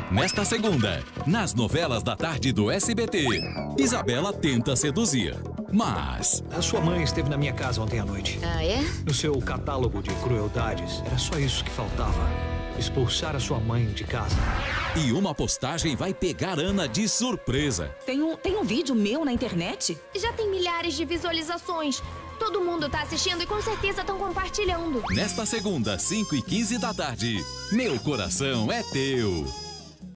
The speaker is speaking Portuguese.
Nesta segunda, nas novelas da tarde do SBT, Isabela tenta seduzir, mas... A sua mãe esteve na minha casa ontem à noite. Ah, é? No seu catálogo de crueldades, era só isso que faltava. Expulsar a sua mãe de casa. E uma postagem vai pegar Ana de surpresa. Tem um vídeo meu na internet? Já tem milhares de visualizações. Todo mundo tá assistindo e com certeza estão compartilhando. Nesta segunda, 5h15 da tarde, Meu Coração é Teu.